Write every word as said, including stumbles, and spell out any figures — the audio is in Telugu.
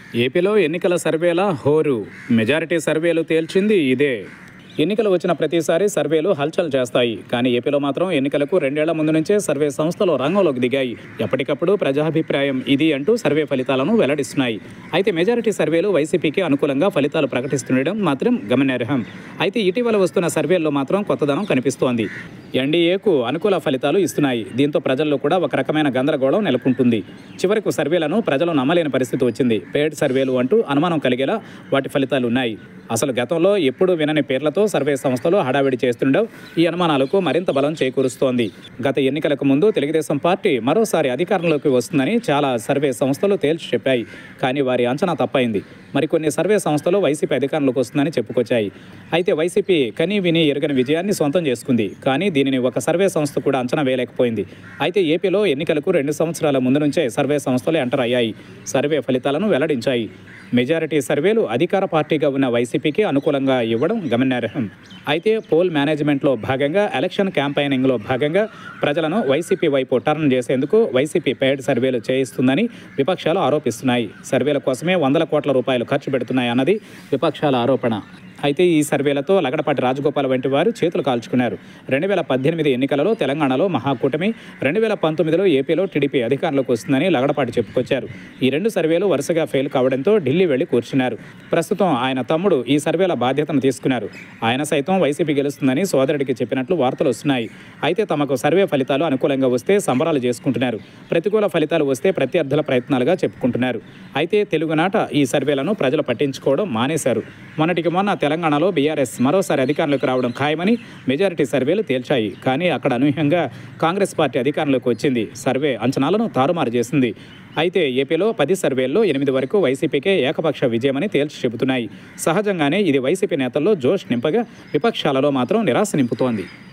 ఏపీలో ఎన్నికల సర్వేల హోరు. మెజారిటీ సర్వేలు తేల్చింది ఇదే. ఎన్నికలు వచ్చిన ప్రతిసారి సర్వేలు హల్చల్ చేస్తాయి. కానీ ఏపీలో మాత్రం ఎన్నికలకు రెండేళ్ల ముందు నుంచే సర్వే సంస్థలు రంగంలోకి దిగాయి. ఎప్పటికప్పుడు ప్రజాభిప్రాయం ఇది అంటూ సర్వే ఫలితాలను వెల్లడిస్తున్నాయి. అయితే మెజారిటీ సర్వేలు వైసీపీకి అనుకూలంగా ఫలితాలు ప్రకటిస్తుండడం మాత్రం గమనార్హం. అయితే ఇటీవల వస్తున్న సర్వేల్లో మాత్రం కొత్తదనం కనిపిస్తోంది. ఎన్డీఏకు అనుకూల ఫలితాలు ఇస్తున్నాయి. దీంతో ప్రజల్లో కూడా ఒక రకమైన గందరగోళం నెలకొంటుంది. చివరకు సర్వేలను ప్రజలు నమ్మలేని పరిస్థితి వచ్చింది. పెయిడ్ సర్వేలు అంటూ అనుమానం కలిగేలా వాటి ఫలితాలు ఉన్నాయి. అసలు గతంలో ఎప్పుడూ వినని పేర్లతో సర్వే సంస్థలు హడావిడి చేస్తుండవు ఈ అనుమానాలకు మరింత బలం చేకూరుస్తోంది. గత ఎన్నికలకు ముందు తెలుగుదేశం పార్టీ మరోసారి అధికారంలోకి వస్తుందని చాలా సర్వే సంస్థలు తేల్చి చెప్పాయి. కానీ వారి అంచనా తప్పైంది. మరికొన్ని సర్వే సంస్థలు వైసీపీ అధికారంలోకి వస్తుందని చెప్పుకొచ్చాయి. అయితే వైసీపీ కనీ విని ఎరుగని విజయాన్ని సొంతం చేసుకుంది. కానీ దీనిని ఒక సర్వే సంస్థ కూడా అంచనా వేయలేకపోయింది. అయితే ఏపీలో ఎన్నికలకు రెండు సంవత్సరాల ముందు నుంచే సర్వే సంస్థలు ఎంటర్ అయ్యాయి. సర్వే ఫలితాలను వెల్లడించాయి. మెజారిటీ సర్వేలు అధికార పార్టీగా ఉన్న వైసీపీకి అనుకూలంగా ఇవ్వడం గమనార్హం. అయితే పోల్ మేనేజ్మెంట్లో భాగంగా ఎలక్షన్ క్యాంపెయినింగ్లో భాగంగా ప్రజలను వైసీపీ వైపు టర్న్ చేసేందుకు వైసీపీ పెయిడ్ సర్వేలు చేయిస్తుందని విపక్షాలు ఆరోపిస్తున్నాయి. సర్వేల కోసమే వందల కోట్ల రూపాయలు ఖర్చు పెడుతున్నాయన్నది విపక్షాల ఆరోపణ. అయితే ఈ సర్వేలతో లగడపాటి రాజగోపాల్ వంటి వారు చేతులు కాల్చుకున్నారు. రెండు వేల పద్దెనిమిది ఎన్నికలలో తెలంగాణలో మహాకూటమి, రెండు వేల పంతొమ్మిదిలో ఏపీలో టీడీపీ అధికారంలోకి వస్తుందని లగడపాటి చెప్పుకొచ్చారు. ఈ రెండు సర్వేలు వరుసగా ఫెయిల్ కావడంతో ఢిల్లీ వెళ్లి కూర్చున్నారు. ప్రస్తుతం ఆయన తమ్ముడు ఈ సర్వేల బాధ్యతను తీసుకున్నారు. ఆయన సైతం వైసీపీ గెలుస్తుందని సోదరుడికి చెప్పినట్లు వార్తలు వస్తున్నాయి. అయితే తమకు సర్వే ఫలితాలు అనుకూలంగా వస్తే సంబరాలు చేసుకుంటున్నారు. ప్రతికూల ఫలితాలు వస్తే ప్రత్యర్థుల ప్రయత్నాలుగా చెప్పుకుంటున్నారు. అయితే తెలుగునాట ఈ సర్వేలను ప్రజలు పట్టించుకోవడం మానేశారు. మొన్నటికి మొన్న తెలంగాణలో బీఆర్ఎస్ మరోసారి అధికారంలోకి రావడం ఖాయమని మెజారిటీ సర్వేలు తేల్చాయి. కానీ అక్కడ అనూహ్యంగా కాంగ్రెస్ పార్టీ అధికారంలోకి వచ్చింది. సర్వే అంచనాలను తారుమారు చేసింది. అయితే ఏపీలో పది సర్వేల్లో ఎనిమిది వరకు వైసీపీకే ఏకపక్ష విజయమని తేల్చి చెబుతున్నాయి. సహజంగానే ఇది వైసీపీ నేతల్లో జోష్ నింపగా విపక్షాలలో మాత్రం నిరాశ నింపుతోంది.